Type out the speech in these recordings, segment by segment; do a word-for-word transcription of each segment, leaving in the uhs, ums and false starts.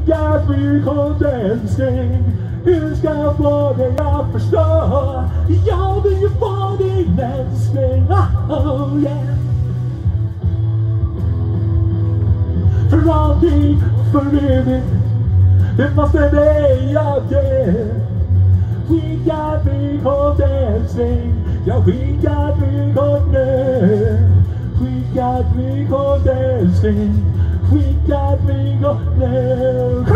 Skicka flygkondensning. Hur ska få dig att förstå? Jag vill ju få din älskling. Oh yeah. För alltid, för evigt. Det måste väja det. Skicka flygkondensning. Jag skickar flygkondensning. Skicka flygkondensning. Skicka flygkondensning.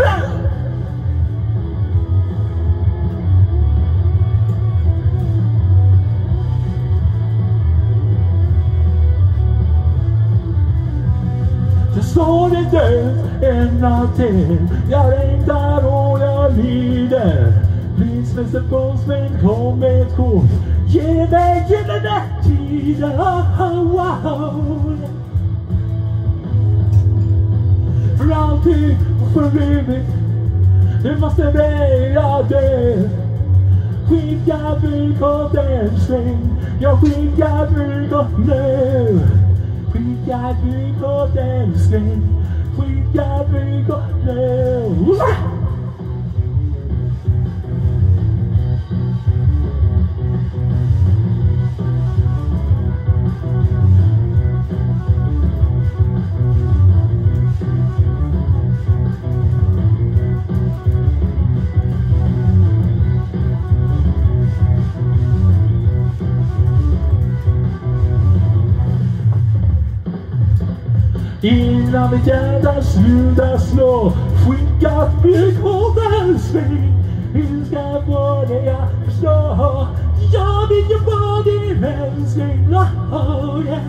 Jag står det död en natt till. Jag längtar och jag lider. Prismäster Påsmen, kom med ett kort. Ge mig gyllene tider. Oh, oh, wow. För alltid och för evigt. Det måste väja det. Skicka flygkondensning. Jag skickar flygkondensning. Skicka flygkondensning. Skicka flygkondensning. Innan mitt hjärta slutar slå. Skicka flygkondensning. Hur ska jag få dig att förstå? Jag vill ju få din älskling. Oh yeah.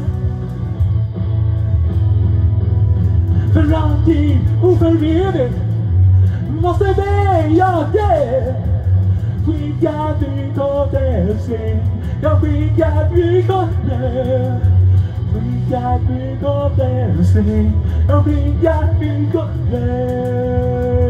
För alltid och för evigt måste väja det. Skicka flygkondensning. Jag skickar flygkondensning. Skicka flygkondensning. Jag skickar flygkondensning.